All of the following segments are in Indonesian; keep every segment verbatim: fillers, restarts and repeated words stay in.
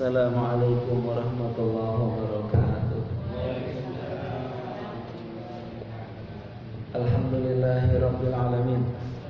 Assalamualaikum warahmatullahi wabarakatuh. Alhamdulillahirabbil alamin.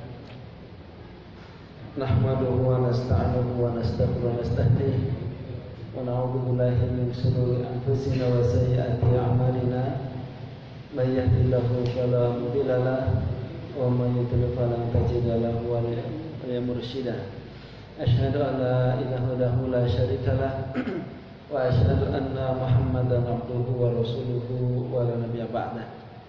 Nahmaduhu wa nasta'inuhu wa nastaghfiruhu wa nastahdihi wa na'udzu billahi min shururi anfusina wa sayyiati a'malina. May yahdihillahu fala mudilla lahu wa may yudlil fala tajida lahu waliya mursyida. Asyhadu an la ilaha illallah la syarika lah wa asyhadu anna Muhammadan abduhu wa rasuluhu wa la nabiyya ba'dah.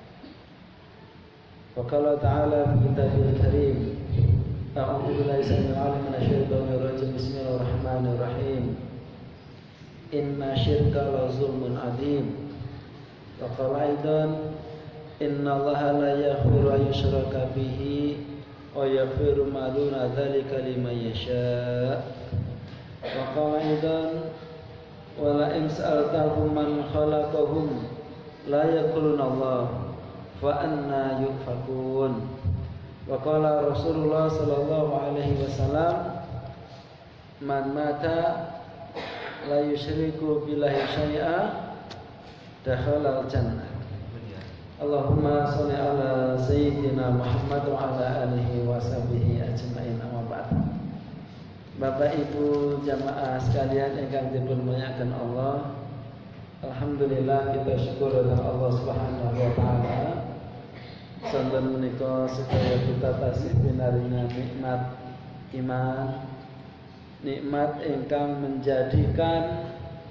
Wa qala ta'ala fi kitabihil karim, a'udzu billahi samil alim minasy syaithanir rajim. Bismillahir rahim. Inna syirka la zulmun adzim. Wa qala aidan innallaha la yaghfiru an yushraka bihi wa yaghfiru ma duna dzalika liman yasha. Wa qala aidan wa la in sa'altahum man khalaqahum la yaquluna Allah fa anna yufakun. Wa qala Rasulullah sallallahu alaihi wasallam man mata la yusyriku billahi syai'a dakhala al-jannah. Allahumma sholli ala sayyidina Muhammad wa ala alihi wa sahbihi ajma'in. Amma ba'd. Bapak Ibu jamaah sekalian ingkang dipunmuliakan Allah, alhamdulillah kita syukur kepada Allah Subhanahu wa taala. Sampun menika sedaya kita tasih pinaringan nikmat iman, nikmat ingkang menjadikan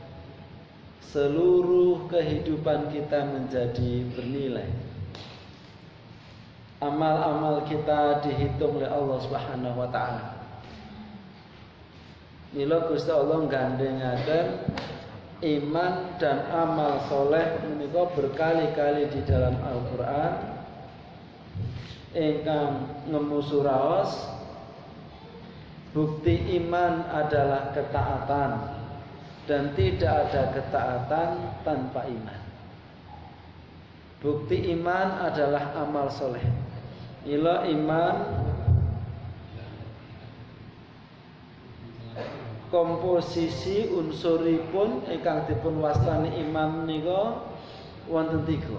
seluruh kehidupan kita menjadi bernilai. Amal-amal kita dihitung oleh Allah Subhanahu wa taala. Mila Gusti Allah nggandengaken iman dan amal soleh menika berkali-kali di dalam Al-Qur'an ingkang ngemusu raos bukti iman adalah ketaatan. Dan tidak ada ketaatan tanpa iman. Bukti iman adalah amal soleh. Ila iman komposisi unsuripun ingkang dipun wastani iman nika wonten tiga.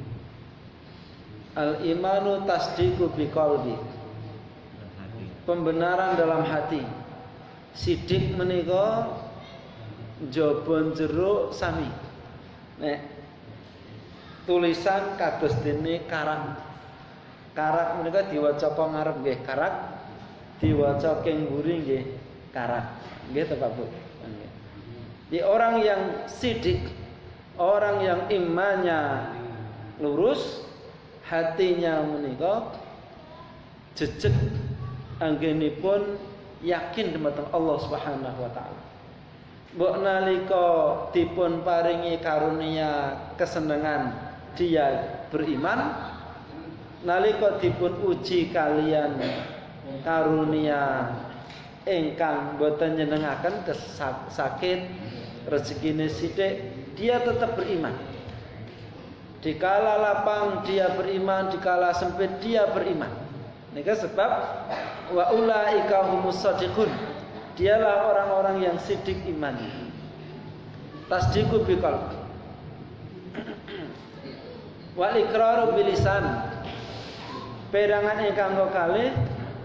Al imanu tasdiqu biqalbi, pembenaran dalam hati. Sidik menika jabon jeruk sami. Nek tulisan kados dene karak. Karak menika diwaca apa ngarep nggih karak, diwaca kengguri nggih karak. Nggih to Pak Bu. Nggih. Di orang yang sidik, orang yang imannya lurus, hatinya menika jejeg anggenipun yakin dumateng Allah Subhanahu wa taala. Mbok nalika dipun paringi karunia kesenangan dia beriman, nalika dipun uji kalian karunia ingkang boten nyenengaken sakit rezekine sithik, dia tetap beriman. Dikala lapang dia beriman, dikala sempit dia beriman. Nika sebab wa ulaika humus shadiqun. Dialah orang-orang yang sidik iman. Tasdiqu biqalb. Wal iqraru bilisan. Perangan ingkang kalih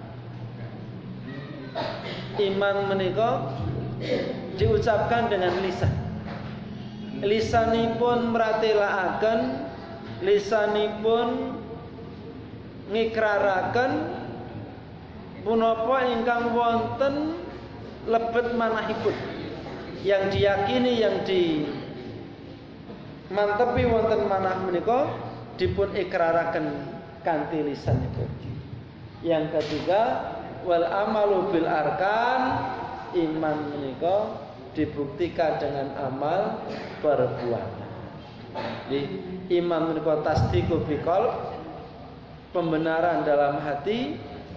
iman menika diucapkan dengan lisan. Lisanipun mratelakaken, lisanipun ngikraraken punapa ingkang wonten lebet manahipun, yang diyakini, yang di mantepi wonten manah menika dipun ikraraken kanthi lisanipun. Yang ketiga wal amalu bil arkan, iman menika dibuktikan dengan amal perbuatan. Jadi iman menika tasdiqu biqalb, pembenaran dalam hati,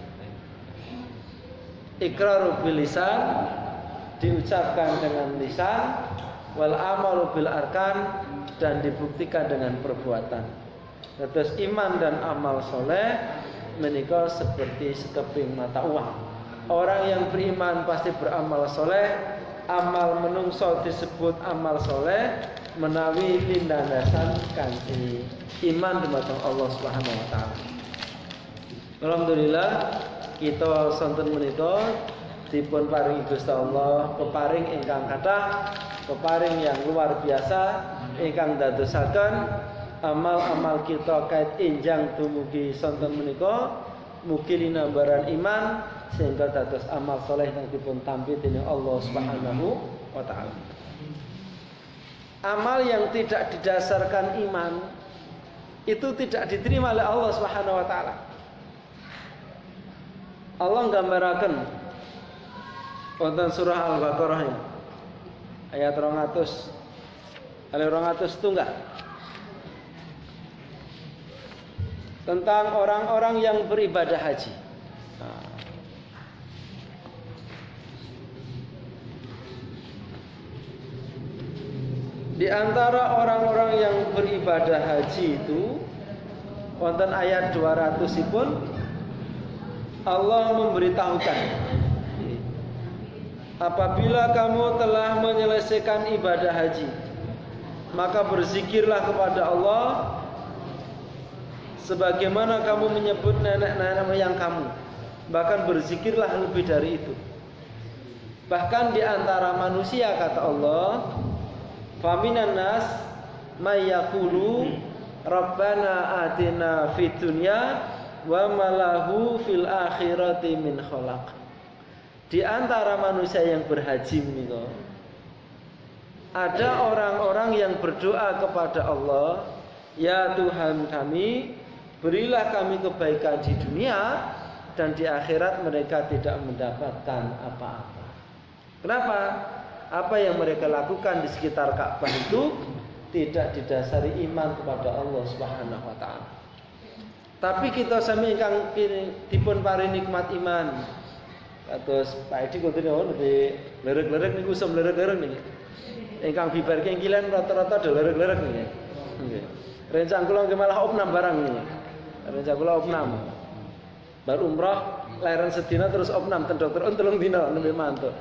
iqraru bil lisan, diucapkan dengan lisan, wal amalu bil arkan, dan dibuktikan dengan perbuatan. Terus iman dan amal soleh menika seperti sekeping mata uang. Orang yang beriman pasti beramal soleh, amal menungso disebut amal soleh menawi lindandasan kanthi iman dumateng Allah Subhanahu wa taala. Alhamdulillah kita sonten menika dipun paringi Gusti Allah peparing ingkang kathah, peparing yang luar biasa ingkang dadosaken amal-amal kita kait enjang dumugi sonten menika mugi linambaran iman sehingga dados amal soleh yang dipun tampi dening Allah Subhanahu wa taala. Amal yang tidak didasarkan iman itu tidak diterima oleh Allah Subhanahu wa taala. Allah nggambaraken wonten surah Al-Baqarah ayat rong atus kali rong atus tunggal tentang orang-orang yang beribadah haji. Nah. Di antara orang-orang yang beribadah haji itu wonten ayat dua ratus pun Allah memberitahukan, apabila kamu telah menyelesaikan ibadah haji, maka berzikirlah kepada Allah sebagaimana kamu menyebut nenek-nenek moyang kamu, bahkan berzikirlah lebih dari itu. Bahkan di antara manusia kata Allah, faminan nas may yaqulu rabbana atina fid dunya wa malahu fil akhirati min khalaq. Di antara manusia yang berhaji menika ada orang-orang yang berdoa kepada Allah, ya Tuhan kami, berilah kami kebaikan di dunia dan di akhirat mereka tidak mendapatkan apa-apa. Kenapa? Apa yang mereka lakukan di sekitar Ka'bah itu tidak didasari iman kepada Allah Subhanahu wa taala. Tapi kita sami ingkang dipun paring nikmat iman. Kados Pak Edi konten wonten di lerek-lerek niku usum lerek-lerek niki. Ingkang bibar kengkilan rata-rata do lerek-lerek niki. Nggih. Rencang kula nggih malah opnam barang niki. Rencang kula opnam. Bar umrah leren sedina terus opnam ten dokter on telung dina nembe mantuk.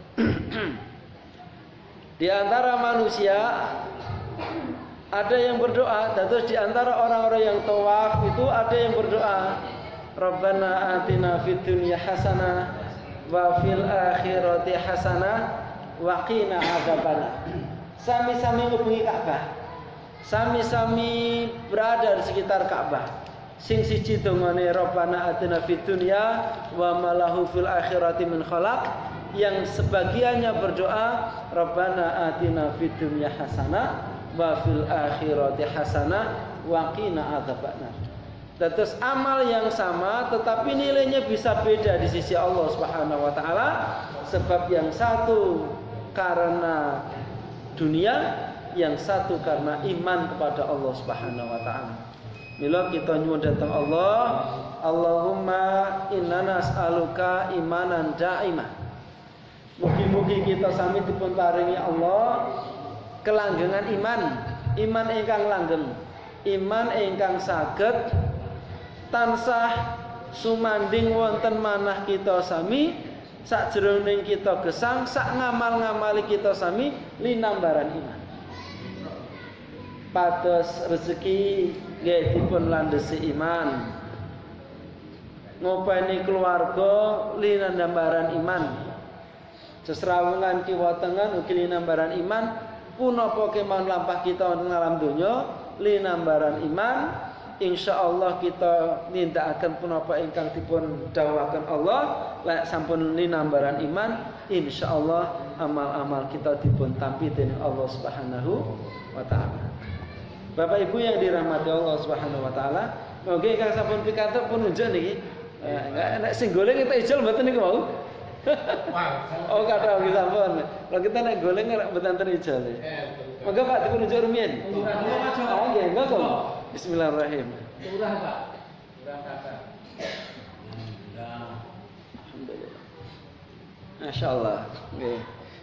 Di antara manusia ada yang berdoa, dan terus di antara orang-orang yang tawaf itu ada yang berdoa, Rabbana atina fid dunya hasanah wa fil akhirati hasanah wa qina adzabannar. Sami-sami ngubengi Ka'bah, sami-sami berada di sekitar Ka'bah. Sing siji dongane Rabbana atina fid dunya wa malahu fil akhirati min khalaq. Yang sebagiannya berdoa Rabbana atina fid dunya hasanah wa fil akhirati hasanah wa qina adzabannar. Terus amal yang sama tetapi nilainya bisa beda di sisi Allah Subhanahu wa taala, sebab yang satu karena dunia, yang satu karena iman kepada Allah Subhanahu wa taala. Mila kita nyuwun dhateng Allah, Allahumma inna nas'aluka imanan daimah. Mugi-mugi kita sami dipun paringi Allah kelanggengan iman, iman ingkang langgeng, iman ingkang saged tansah sumanding wonten manah kita sami, sakjroning kita gesang, sak ngamal-ngamali kita sami linambaran iman. Pados rezeki nggih dipun landhesi iman, ngopeni keluarga linambaran iman, sesrawungan kiwa tengen ugi linambaran iman. Punapa kemawon lampah kita wonten alam donya linambaran iman, insyaallah kita nindakaken punapa ingkang dipun dawuhaken Allah, lek sampun linambaran iman, insyaallah amal-amal kita dipun tampi dening Allah Subhanahu wa taala. Bapak Ibu yang dirahmati Allah Subhanahu wa taala, monggo ingkang sampun pikantuk pun unjuk niki. Eh, nek sing goleng kita ijol mboten niku mau. Oh kata kita pun, kalau kita naik goleng nggak betantan ijal ya. Maka Pak dipun unjuk rumiyin. Ah nggih, enggak kok. Bismillahirrahmanirrahim. Murah Pak. Murah kata. Alhamdulillah. Masyaallah. Nggih.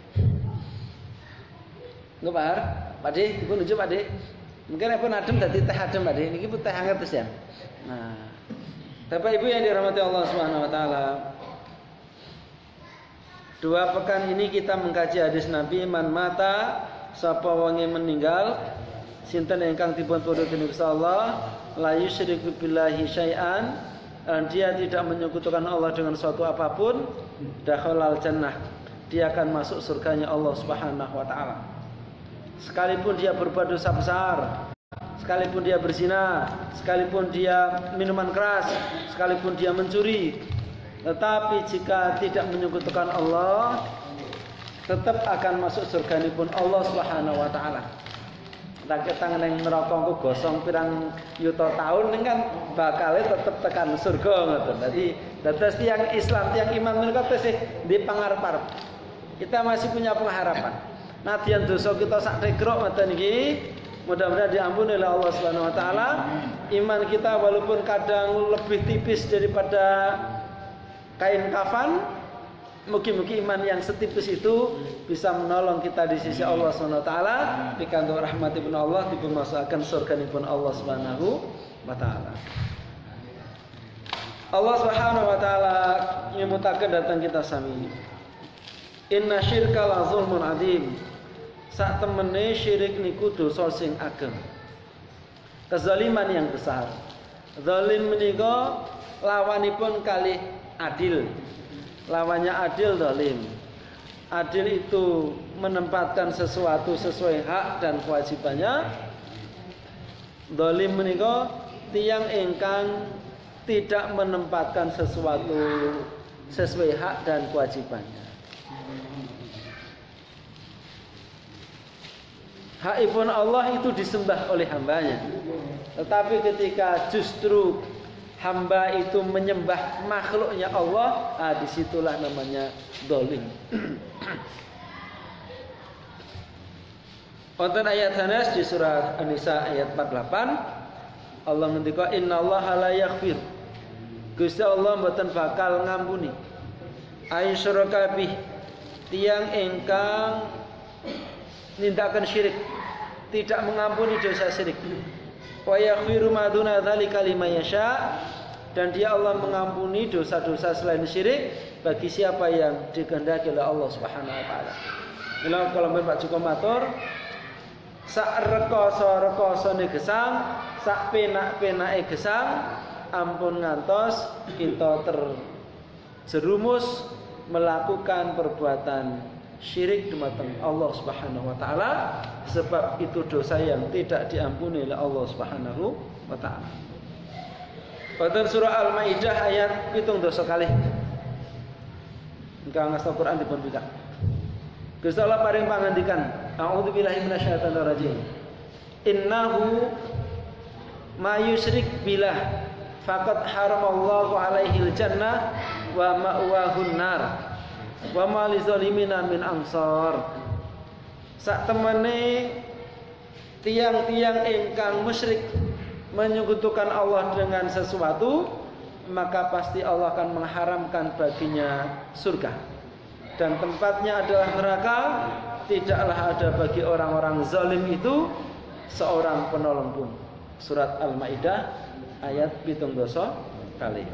Nggih Pak, Pak De, dipun unjuk Pak De. Mungkin pun adem dadi teh adem Pak De. Niki pun teh hangat terus ya. Nah. Bapak Ibu yang dirahmati Allah Subhanahu wa taala, Dua pekan ini kita mengkaji hadis Nabi, man mata sapa wonge meninggal sinten ingkang dipun pundhuti Gusti Allah la yusyriku billahi syai'an, dan dia tidak menyekutukan Allah dengan suatu apapun, dakhalal jannah, dia akan masuk surganya Allah Subhanahu wa taala. Sekalipun dia berbuat dosa besar, sekalipun dia berzina, sekalipun dia minuman keras, sekalipun dia mencuri, tetapi jika tidak menyekutukan Allah, tetap akan masuk surga pun Allah Subhanahu wa taala. Tak ketang nang neraka ku gosong pirang yuta tahun ning kan bakale tetep tekan surga ngoten. Dadi dados tiyang Islam, tiyang iman menika tesih di pangarep-arep. Kita masih punya pengharapan. Nadyan dosa kita sak regrok ngoten iki, mudah-mudahan diampuni oleh Allah Subhanahu wa taala. Iman kita walaupun kadang lebih tipis daripada kain kafan, mugi-mugi iman yang setipis itu bisa menolong kita di sisi Allah Subhanahu wa taala, pikantuk rahmatipun Allah, dipunmasukkan surganipun Allah Subhanahu wa taala. Allah Subhanahu wa taala nyemutaken datang kita sami. Inna syirka la zulmun adzim. Sak temene syirik niku dosa sing ageng. Kezaliman yang besar. Zalim menika lawanipun kalih adil. Lawannya adil zalim. Adil itu menempatkan sesuatu sesuai hak dan kewajibannya. Zalim menika tiyang ingkang tidak menempatkan sesuatu sesuai hak dan kewajibannya. Hakipun Allah itu disembah oleh hambanya. Tetapi ketika justru hamba itu menyembah makhluknya Allah, ah, disitulah namanya zalim. Wonten ayat sanes di surah An-Nisa ayat empat puluh delapan, Allah ngendika innallaha la yaghfir. Gusti Allah mboten bakal ngampuni ayyusyraka bih, tiyang ingkang nindakan syirik, tidak mengampuni dosa syirik. Wa yaghfiru ma duna dzalika liman yasha, dan dia Allah mengampuni dosa-dosa selain syirik bagi siapa yang dikehendaki oleh Allah Subhanahu wa taala. Mila kalau Pak Joko matur, sak rekoso-rekosone gesang, sak penak-penake gesang, ampun ngantos kita terjerumus melakukan perbuatan syirik dumateng Allah Subhanahu wa taala, sebab itu dosa yang tidak diampuni oleh Allah Subhanahu wa taala. Pada surah Al-Maidah ayat pitung dosa kali. Engkau ngasih Quran dipun bika. Gusti Allah paring pangandikan, a'udzubillahi minasyaitonir rajim. Innahu ma yusyrik billah faqad haramallahu alaihil jannah wa ma'wahun nar. Wa ma lizalimina min ansar. Sak temene tiang-tiang ingkang musyrik menyekutukan Allah dengan sesuatu, maka pasti Allah akan mengharamkan baginya surga, dan tempatnya adalah neraka. Tidaklah ada bagi orang-orang zalim itu seorang penolong pun. Surat Al-Maidah ayat pitung dosa kali.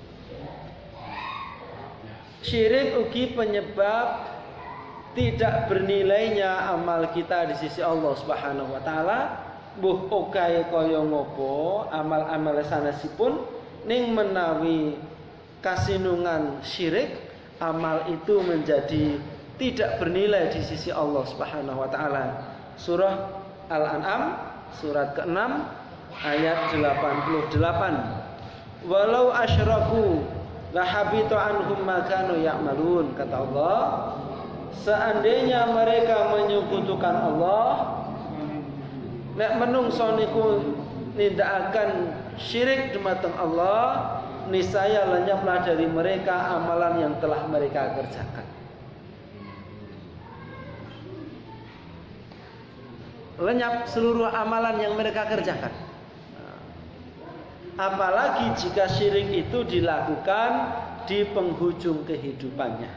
Syirik ugi penyebab tidak bernilainya amal kita di sisi Allah Subhanahu wa taala. Mbuh okae kaya ngopo amal-amal sanesipun ning menawi kasinungan syirik, amal itu menjadi tidak bernilai di sisi Allah Subhanahu wa taala. Surah Al-An'am surat keenam ayat delapan puluh delapan. Walau asyraku la habita anhum ma kanu ya'malun, kata Allah, seandainya mereka menyekutukan Allah, nek menungso niku nindakaken syirik dumateng Allah, niscaya lenyaplah dari mereka amalan yang telah mereka kerjakan. Lenyap seluruh amalan yang mereka kerjakan. Apalagi jika syirik itu dilakukan di penghujung kehidupannya.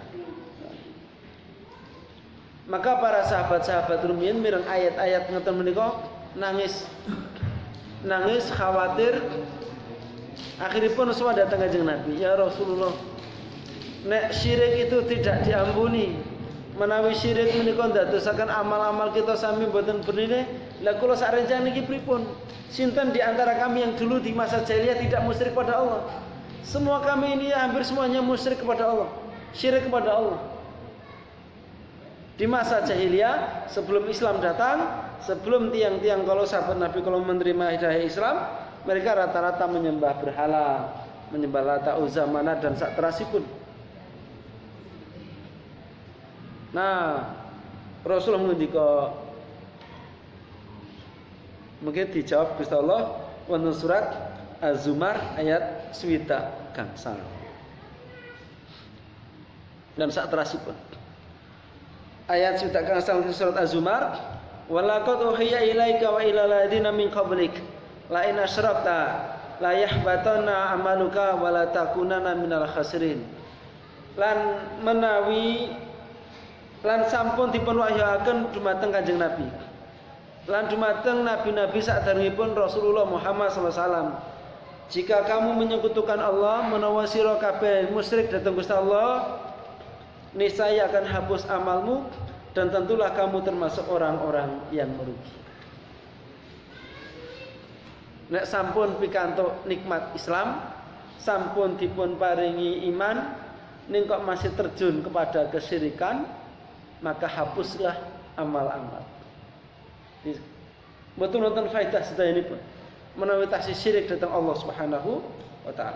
Maka para sahabat-sahabat rumiyin mireng ayat-ayat ngeten menika nangis. Nangis khawatir. Akhiripun suwa datang kanjeng Nabi, ya Rasulullah, nek syirik itu tidak diampuni, menawi syirik menika ndadosaken amal-amal kita sami mboten bernilai. Lah kula sak rencana niki pripun? Sinten di antara kami yang dulu di masa jahiliyah tidak musyrik kepada Allah? Semua kami ini hampir semuanya musyrik kepada Allah, syirik kepada Allah. Di masa jahiliyah sebelum Islam datang, sebelum tiang-tiang kalau sahabat Nabi kalau menerima hidayah Islam, mereka rata-rata menyembah berhala, menyembah Lata, Uzza, Manat dan sak terasipun. Nah, Rasulullah ngendika mungkin dijawab Gusti Allah wonten surat Az-Zumar ayat swita gangsal. Dan sak terasipun. Ayat swita gangsal surat Az-Zumar, "Walaqad uhiya ilaika wa ila alladziina min qablik la in asyrakta la yahbatanna amaluka wa la takunanna minal khasirin." Lan menawi lan sampun dipun wahyaken dumateng Kanjeng Nabi. Lan dumateng nabi-nabi saderengipun Rasulullah Muhammad sallallahu alaihi wasallam. Jika kamu menyekutukan Allah, menawa sira kabeh musyrik dhateng Gusti Allah, niscaya akan hapus amalmu dan tentulah kamu termasuk orang-orang yang merugi. Nek sampun pikantuk nikmat Islam, sampun dipun paringi iman, ning kok masih terjun kepada kesyirikan, maka hapuslah amal-amal. Betul nonton faedah sedaya ini pun menawi tasih syirik datang Allah Subhanahu wa taala.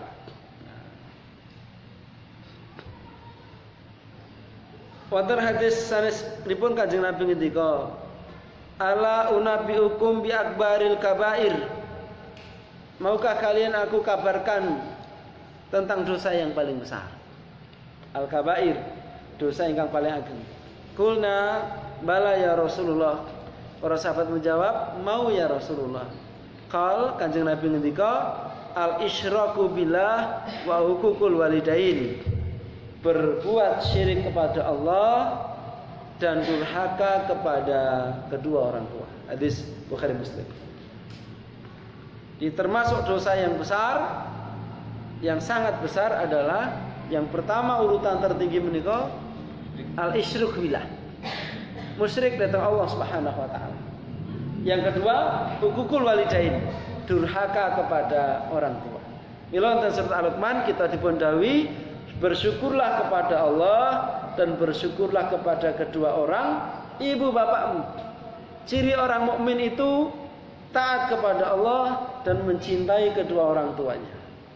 Wonten hadis sanes nipun Kanjeng Nabi ngendika, "Ala unabiukum bi akbaril kabair." Maukah kalian aku kabarkan tentang dosa yang paling besar? Al-kabair, dosa yang paling ageng. Kulna bala ya Rasulullah. Para sahabat menjawab, mau ya Rasulullah. Qal Kanjeng Nabi ngendika, al-isyraku billah wa huququl walidain. Berbuat syirik kepada Allah dan durhaka kepada kedua orang tua. Hadis Bukhari Muslim. Di termasuk dosa yang besar, yang sangat besar adalah yang pertama urutan tertinggi menika al-isyrak billah. Musyrik datang Allah Subhanahu wa taala. Yang kedua, hukukul walidain, durhaka kepada orang tua. Mila wonten surat Al-Luqman kita dipun dawuhi, bersyukurlah kepada Allah dan bersyukurlah kepada kedua orang ibu bapakmu. Ciri orang mukmin itu taat kepada Allah dan mencintai kedua orang tuanya.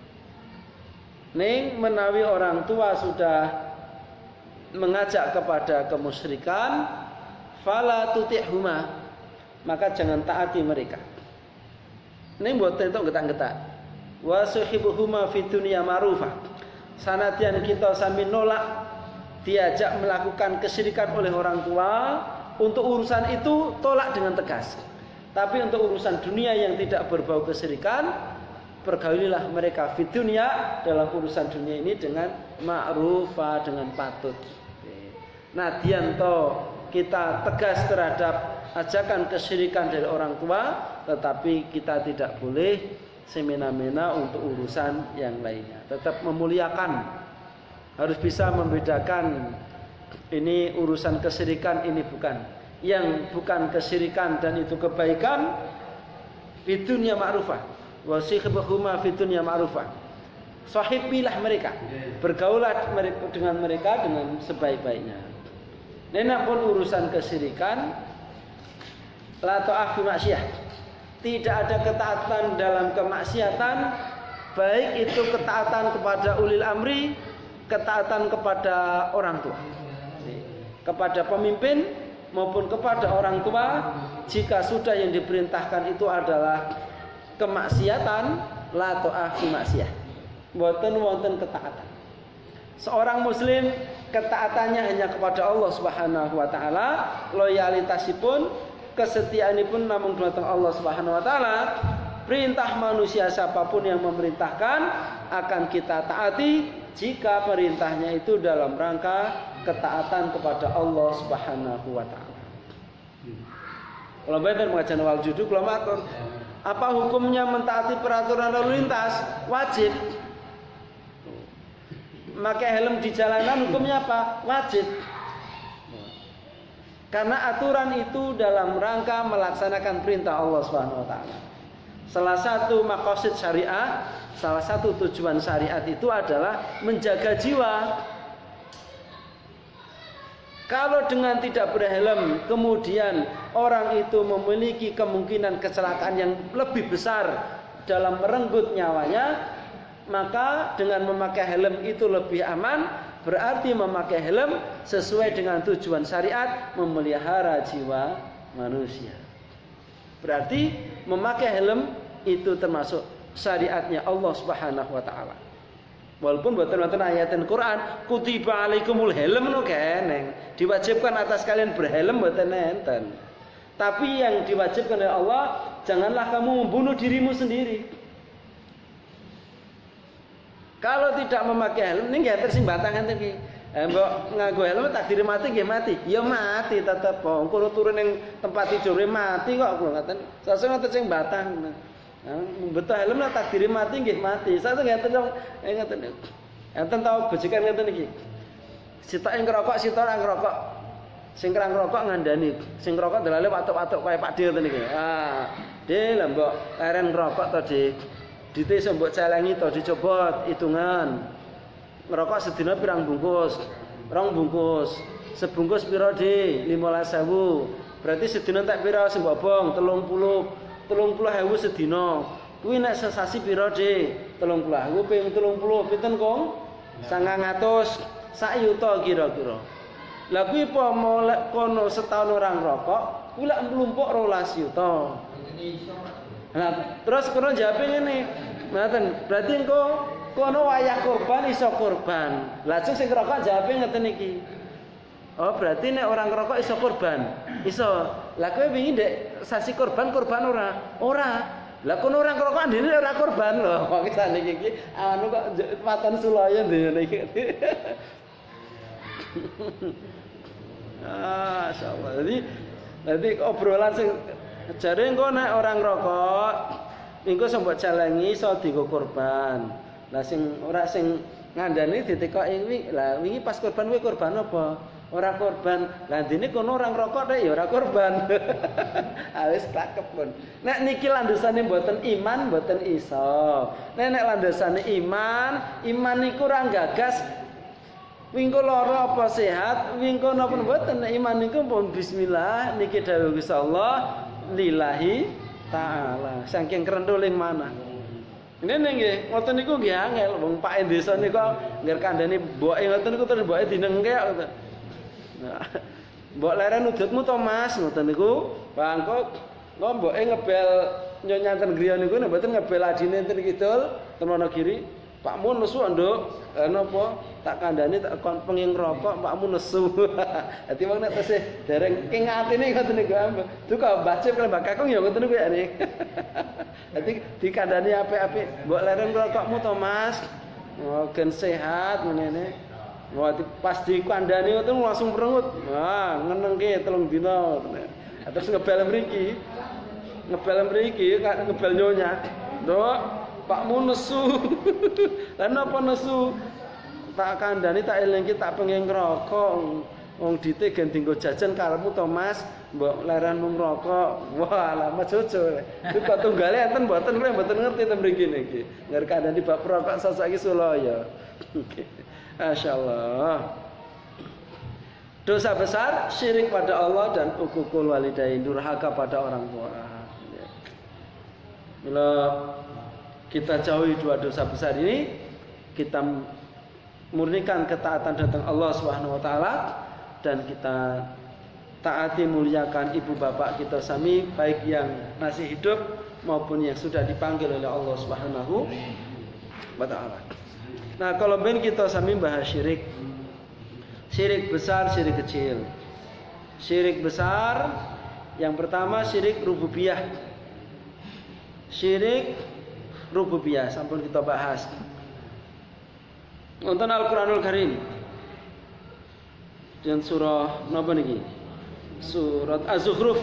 Ning menawi orang tua sudah mengajak kepada kemusyrikan, fala tuti'huma, maka jangan taati mereka. Ini mboten entuk getak-getak. Wa suhibuhuma fid dunya ma'rufah. Sanadyan kita sami nolak diajak melakukan kesyirikan oleh orang tua, untuk urusan itu tolak dengan tegas. Tapi untuk urusan dunia yang tidak berbau kesyirikan, pergaulilah mereka fid dunya, dalam urusan dunia ini dengan ma'rufah, dengan patut. Nah, dianto kita tegas terhadap ajakan kesyirikan dari orang tua, tetapi kita tidak boleh semena-mena untuk urusan yang lainnya. Tetap memuliakan, harus bisa membedakan ini urusan kesyirikan, ini bukan. Yang bukan kesyirikan dan itu kebaikan, fid dunya ma'rufah wa sihbuhuma fid dunya ma'rufah. Sahibilah mereka, bergaulah dengan mereka dengan sebaik-baiknya. Nenek pun urusan kesyirikan, la ta'af fi maksiyah. Tidak ada ketaatan dalam kemaksiatan, baik itu ketaatan kepada ulil amri, ketaatan kepada orang tua, kepada pemimpin maupun kepada orang tua. Jika sudah yang diperintahkan itu adalah kemaksiatan, la ta'af fi maksiyah, boten wonten ketaatan. Seorang muslim ketaatannya hanya kepada Allah Subhanahu wa taala, loyalitasipun, kesetiaanipun namung dumateng Allah Subhanahu wa taala. Perintah manusia siapapun yang memerintahkan akan kita taati jika perintahnya itu dalam rangka ketaatan kepada Allah Subhanahu wa taala. Kalau bener mengajar wal judu kula matur, apa hukumnya mentaati peraturan lalu lintas? Wajib. pakai helm di jalanan hukumnya apa? Wajib. Karena aturan itu dalam rangka melaksanakan perintah Allah Subhanahu wa taala. Salah satu maqasid syariat, salah satu tujuan syariat itu adalah menjaga jiwa. Kalau dengan tidak berhelm, kemudian orang itu memiliki kemungkinan kecelakaan yang lebih besar dalam merenggut nyawanya, maka dengan memakai helm itu lebih aman. Berarti memakai helm sesuai dengan tujuan syariat, memelihara jiwa manusia. Berarti memakai helm itu termasuk syariatnya Allah Subhanahu wa taala. Walaupun boten-boten ayatin Quran, kutiba alaikumul helm no keneng, diwajibkan atas kalian berhelm boten enten. Tapi yang diwajibkan oleh Allah, janganlah kamu membunuh dirimu sendiri. Kalau tidak memakai helm, ini nggak tersing batang enten ki. Eh, mbok nganggo helm takdir mati nggih mati. Ya mati tetep. Wong kulo turun ning tempat tidure mati kok kulo ngaten. Sesuk ngoten sing batang. Nah, betul helm lah takdir mati nggih mati. Sesuk ngaten dong eh ngaten. Enten tau bejikan ngaten iki. Sitok ing ngerokok, sitok ora ngerokok. Sing kerang ngerokok ngandani, sing ngerokok delale watuk-watuk kaya Pak Dir ngoten iki. Ah, de lah mbok leren ngerokok to, Dik. Dite sembok celengi to dicopot hitungan. Ngerokok sedina pirang bungkus? Rong bungkus. Sebungkus pira, Di? lima belas ribu. Berarti sedina tak pira sing bobong? telung puluh. telung puluh ribu sedina. Kuwi nek sesasi pira, Di? telung puluh ribu ping telung puluh pinten, Kong? sangang atus sak yuta kira-kira. Lah kuwi apa molek kono setahun orang rokok, kuwi lak mlumpuk rolas yuta. Nah, terus kono jawab ngene. Ngaten, berarti engko kono wayah kurban iso kurban. Lajeng sing rokok jawab ngeten iki. Oh, berarti nek orang rokok iso kurban. Iso. Lah kowe wingi ndek sasi kurban kurban ora? Ora. Lah kono orang rokok ndene ora kurban lho. Kok saniki iki anu kok paten sulaya ndene iki. Ah, insyaallah. Jadi nanti obrolan sing jare engko nek orang rokok engko sembok celengi iso dienggo kurban. Lah sing ora sing ngandani ditekoki wingi, lah wingi pas kurban kuwi kurban apa? Ora kurban. Lah dene kono orang rokok nek ya ora kurban. Wis cakep pun. Nek niki landasane mboten iman mboten iso. Nek nek landasane iman, iman niku ora gagas wingko lara apa sehat, wingko napa mboten iman niku pun bismillah niki dawuh Gusti Allah lillahi taala. Saking kerentuling mana. Ngene nggih, ngoten niku nggih angel wong Pak desa niku ngger kandhani mboke ngoten niku terus mboke dinengke ngoten. Nah, mbok leren udutmu to Mas ngoten niku. Bangkok kok mboke ngebel nyonyanten griya niku nek mboten ngebel adine enten kidul temono kiri. Pak Mun nesu nduk, napa tak kandhani tak kon penging rokok Pak Mun nesu. Dadi wong nek tesih dereng king atine ngoten niku. Duka bacip kali Mbak Kakung ya ngoten niku ya nih. Dadi dikandhani apik-apik, mbok leren rokokmu to Mas. Oh, gen sehat ngene. Wah, pas dikandhani ngoten langsung merengut. Wah, ngenengke telung dina. Terus ngebel mriki. Ngebel mriki, ngebel nyonya. Nduk Pakmu nesu. Lan apa nesu? Tak kandhani tak elingke tak pengen ngrokok. Wong dite gen dienggo jajan karepmu to Mas, mbok leren mung rokok. Wah, lama jojo. Itu kok tunggale enten mboten kowe mboten ngerti ten mriki niki. Ngger kandhani bab rokok sosok iki Sulaya. Masyaallah. Dosa besar syirik pada Allah dan uququl walidain, durhaka pada orang tua. Bila kita jauhi dua dosa besar ini, kita murnikan ketaatan datang Allah Subhanahu wa taala dan kita taati muliakan ibu bapak kita sami baik yang masih hidup maupun yang sudah dipanggil oleh Allah Subhanahu wa taala. Nah, kalau ben kita sami bahas syirik. Syirik besar, syirik kecil. Syirik besar yang pertama syirik rububiyah. Syirik rububiyah sampun kita bahas. Nonton Al-Qur'anul Karim. Dan surah napa niki? Surat Az-Zukhruf.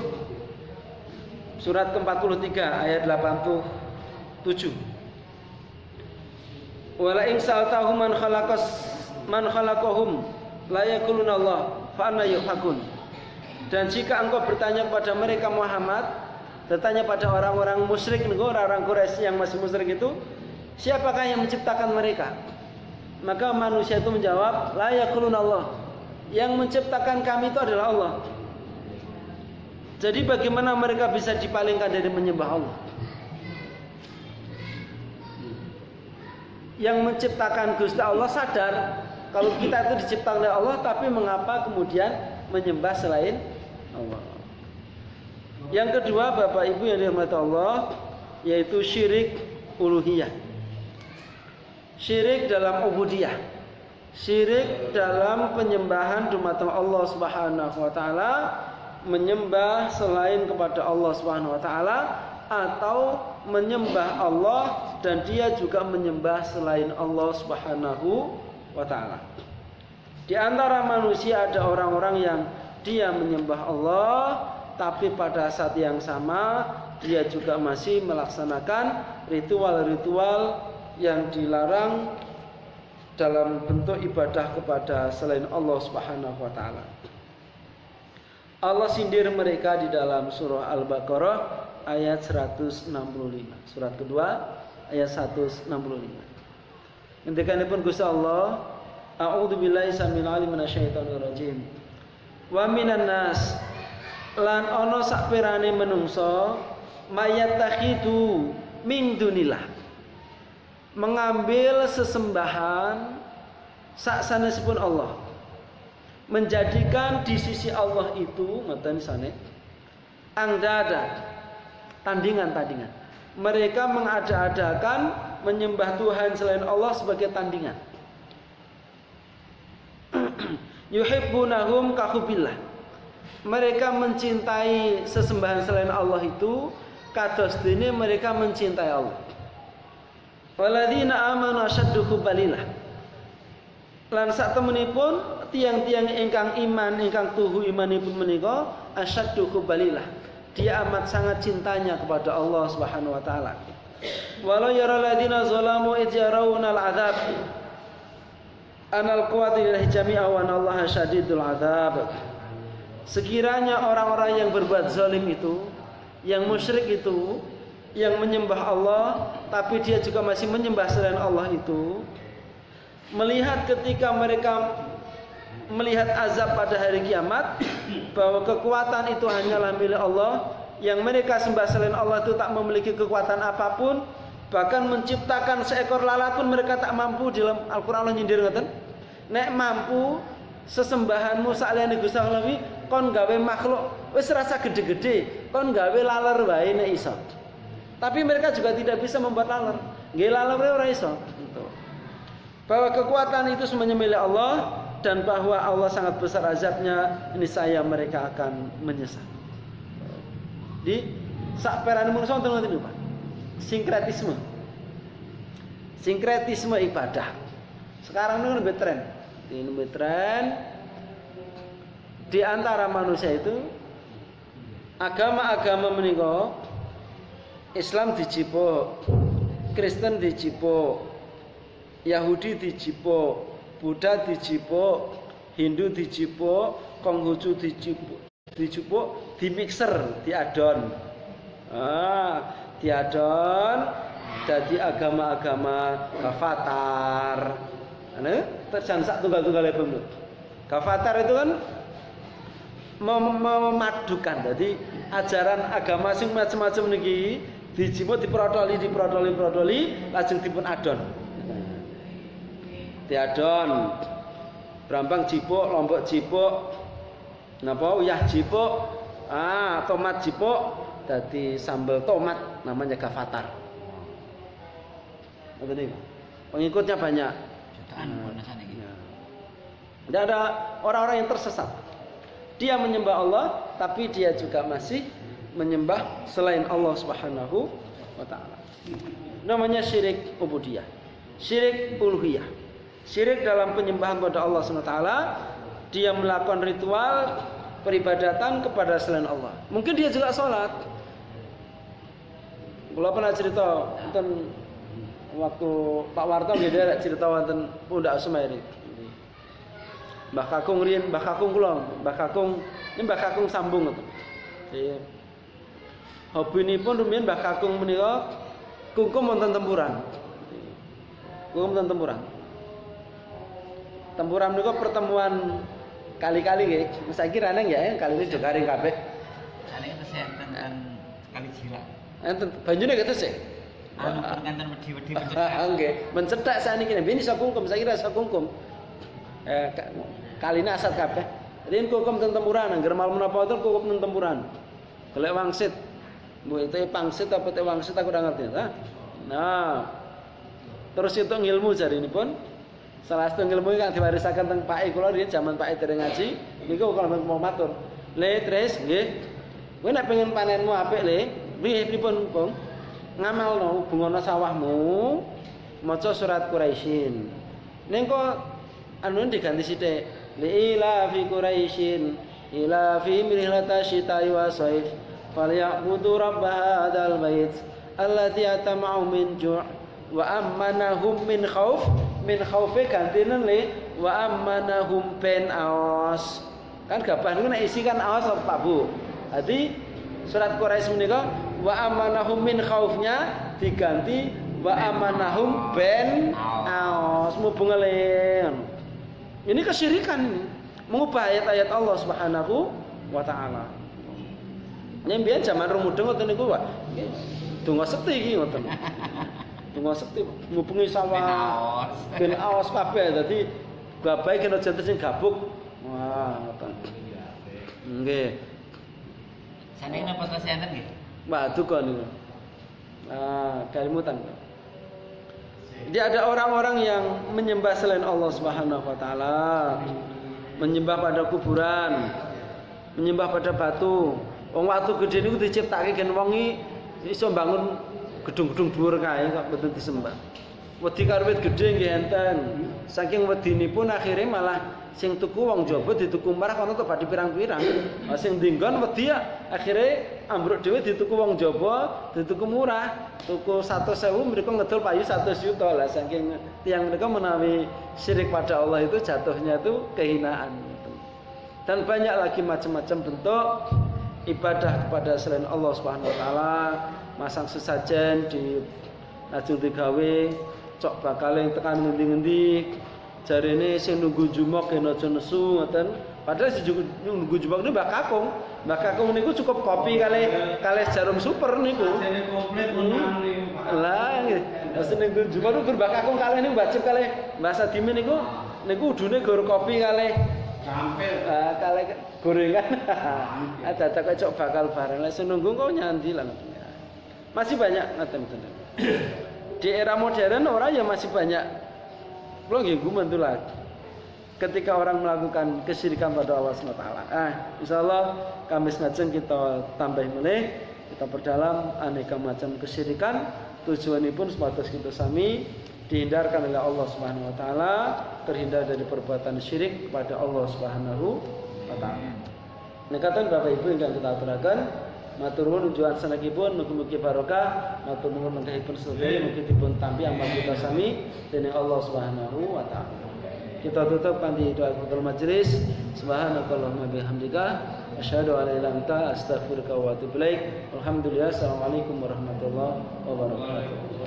Surat ke empat puluh tiga ayat delapan puluh tujuh. Wala in sa'altahum man khalaqas man khalaqahum la yaquluna Allah fa anna yufakun. Dan jika engkau bertanya kepada mereka Muhammad, bertanya pada orang-orang musyrik, orang-orang Quraisy yang masih musyrik itu, siapakah yang menciptakan mereka? Maka manusia itu menjawab, la yaquluna Allah. Yang menciptakan kami itu adalah Allah. Jadi bagaimana mereka bisa dipalingkan dari menyembah Allah? Yang menciptakan Gusti Allah sadar kalau kita itu diciptakan oleh Allah, tapi mengapa kemudian menyembah selain Allah? Yang kedua, Bapak Ibu yang dirahmati Allah, yaitu syirik uluhiyah. Syirik dalam ubudiyah. Syirik dalam penyembahan dumateng Allah Subhanahu wa taala, menyembah selain kepada Allah Subhanahu wa taala, atau menyembah Allah dan dia juga menyembah selain Allah Subhanahu wa taala. Di antara manusia ada orang-orang yang dia menyembah Allah, tapi pada saat yang sama dia juga masih melaksanakan ritual-ritual yang dilarang dalam bentuk ibadah kepada selain Allah Subhanahu wa taala. Allah sindir mereka di dalam surah Al-Baqarah ayat seratus enam puluh lima. Surat kedua ayat seratus enam puluh lima. Ngendikanipun Gusti Allah, a'udzubillahi samil alim minasyaitonir rajim. Wa minan nas lan ana sakperane menungso mayattakhidu min dunillah, mengambil sesembahan saksanesipun Allah, menjadikan di sisi Allah itu ngoten sane angdada, tandingan-tandingan. Mereka mengada-adakan menyembah Tuhan selain Allah sebagai tandingan. Yuhibbunahum kahubbillah. Mereka mencintai sesembahan selain Allah itu kados dene mereka mencintai Allah. Waladina amanu asyaddu hubbalillah. Lan sak temenipun tiang-tiang ingkang iman, ingkang tuhu imanipun menika asyaddu hubbalillah. Dia amat sangat cintanya kepada Allah Subhanahu wa taala. Walau yara ladina zalamu id yarawna al-'adzab anal quwwata lillahi jami'a wa anallaha syadidul 'adzab. Sekiranya orang-orang yang berbuat zalim itu, yang musyrik itu, yang menyembah Allah tapi dia juga masih menyembah selain Allah itu, melihat ketika mereka melihat azab pada hari kiamat, bahwa kekuatan itu hanyalah milik Allah, yang mereka sembah selain Allah itu tak memiliki kekuatan apapun, bahkan menciptakan seekor lalat pun mereka tak mampu. Di dalam Al-Qur'an Allah nyindir ngoten, nek mampu sesembahanmu saliyane Gusti Allah kon gawe makhluk wis rasa gede-gede, kon gawe laler wae nek iso. Tapi mereka juga tidak bisa membuat laler. Nggih laler ora iso. Bahwa kekuatan itu semuanya milik Allah, dan bahwa Allah sangat besar azabnya, ini saya mereka akan menyesal. Di sakperane manusa wonten ngoten niku, Pak. Sinkretisme. Sinkretisme ibadah. Sekarang ini lebih tren. Ini lebih tren di antara manusia itu, agama-agama menika Islam dijipuk, Kristen dijipuk, Yahudi dijipuk, Buddha dijipuk, Hindu dijipuk, Konghucu dijipuk, dijipuk, dimixer, diadon. Ah, diadon jadi agama-agama Avatar. Ane, terjan sak tunggal-tunggal pemut. Avatar itu kan mem memadukan. Jadi ajaran agama sing macam-macam niki dijipuk, diprodoli, diprodoli, diprodoli, lajeng dipun adon. Diadon, Brambang jipuk, Lombok jipuk, napa uyah jipuk, ah tomat jipuk, dadi sambal tomat namanya Gavatar. Ngoten niku. Pengikutnya banyak. Jutaan penasaran iki. Tidak ada orang-orang yang tersesat. Dia menyembah Allah, tapi dia juga masih menyembah selain Allah Subhanahu wa taala. Namanya syirik ubudiyah, syirik uluhiyah. Syirik dalam penyembahan kepada Allah Subhanahu wa taala, dia melakukan ritual peribadatan kepada selain Allah. Mungkin dia juga sholat. Kula pernah cerita tentang waktu Pak Warto nggih derek cerita wonten Pundak Semeri. Mbah Kakung riyen, Mbah Kakung kula, Mbah Kakung, ini Mbah Kakung sambung ngoten. Nggih. Hobinipun rumiyin Mbah Kakung menika kungkum wonten tempuran. Kungkum wonten tempuran. Tempuran menika pertemuan kali-kali nggih. Saiki raneng ya, kali ini do garing kabeh. Ane itu saya tentang kali jila. Enten banjune ketes e. Anu penganten wedi-wedi Nggih, mencethak saniki ben iso kungkum, saiki rasa kungkum. Eh kaline asat kabeh. Riyen kungkum teng tempuran, angger mal menapa itu kungkum teng tempuran. Golek wangsit. Mbok itu pangsit apa te wangsit aku ora ngerti, ha? Nah. Terus itu ilmu jarinipun salah satu ilmu kang diwarisaken teng Pak E kula riyen jaman Pak E dereng ngaji, niku kula mau matur. Le tres nggih. Kowe nek pengen panenmu apik le, nggih pripun, Bung? Ngamalno hubungono sawahmu, maca surat Quraisyin. Ning kok anu diganti sithik. Li ila fi Quraisyin, ila fi mihlata syita'i wa shaif. Falyabudu rabb hadzal bait allati atama'u min ju' wa ammanahum min khauf. Min khaufe gantine le wa ammanahum bin aos. Kan gabah niku nek isi kan aos Pak Bu. Jadi surat Quraisy menika wa amanahum min khaufnya diganti wa amanahum ben aos mubungale. Ini kesyirikan ini. Mengubah ayat-ayat Allah Subhanahu wa taala. Nyembian zaman rumudeng ngoten niku Pak. Donga sekti iki ngoten. Donga sekti ngubungi sawah ben aos kabeh dadi gabahe kena janten sing gabuk. Wah, ngoten. Nggih. Saniki napa to enten nggih? Mbak duka niku. Ah, kalimutan. Jadi ada orang-orang yang menyembah selain Allah Subhanahu wa taala, menyembah pada kuburan, menyembah pada batu. Wong watu gedhe niku diciptake gen wong iki iso bangun gedung-gedung dhuwur kae kok mboten disembah. Wedi karo wit gedhe nggih enten. Saking wedinipun akhire malah sing tuku wong jaba dituku marah kono tok badhe pirang-pirang. Lah sing dinggon wedi akhire ambruk dhewe dituku wong jaba, dituku murah. Tuku seratus ribu mereka ngedol payu seratus juta lah saking tiyang mereka menawi syirik pada Allah itu jatuhnya itu kehinaan. Dan banyak lagi macam-macam bentuk ibadah kepada selain Allah Subhanahu wa taala, masang sesajen di najung digawe, cok bakal tekan ngendi-ngendi. Jarene sing nunggu jumok yen aja nesu ngoten. Padahal sing nunggu jumok niku Mbak Kakung. Mbak Kakung niku cukup kopi kali kali jarum super niku. Jane komplit menang niku, Pak. Lah nggih. Lah sing nunggu jumok niku Mbak Kakung kali niku wajib kali Mbak Sadime niku niku udune gor kopi kali Campil. ah kali gorengan. Ada tak cok bakal bareng. Lah sing nunggu kok nyandi lah ngoten. Masih banyak ngoten-ngoten. Di era modern orang ya masih banyak. Kalau nggih gumantu lagi. Ketika orang melakukan kesyirikan pada Allah Subhanahu wa taala. Ah, insyaallah Kamis ngajeng kita tambah melih, kita perdalam aneka macam kesyirikan. Tujuanipun supados kita sami dihindarkan oleh Allah Subhanahu wa taala, terhindar dari perbuatan syirik kepada Allah Subhanahu wa taala. Nekatan Bapak Ibu ingkang kita aturaken, matur nuwun tujuan sanakipun mugi-mugi barokah, matur nuwun mengkahipun sedaya mugi dipun tampi amal kita sami dening Allah Subhanahu wa taala. Kita tutup kanthi doa kafatul majelis. Subhanakallahumma bihamdika asyhadu an la ilaha illa anta astaghfiruka wa atubu ilaik. Alhamdulillah. Assalamualaikum warahmatullahi wabarakatuh.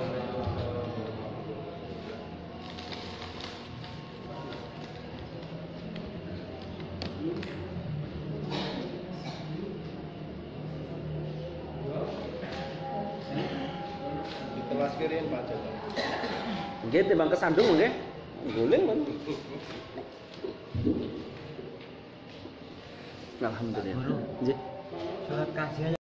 Ditelas kirim Pak Joko. Nggih timbang kesandung nggih. Guling men. Alhamdulillah. Nggih. Surat kajian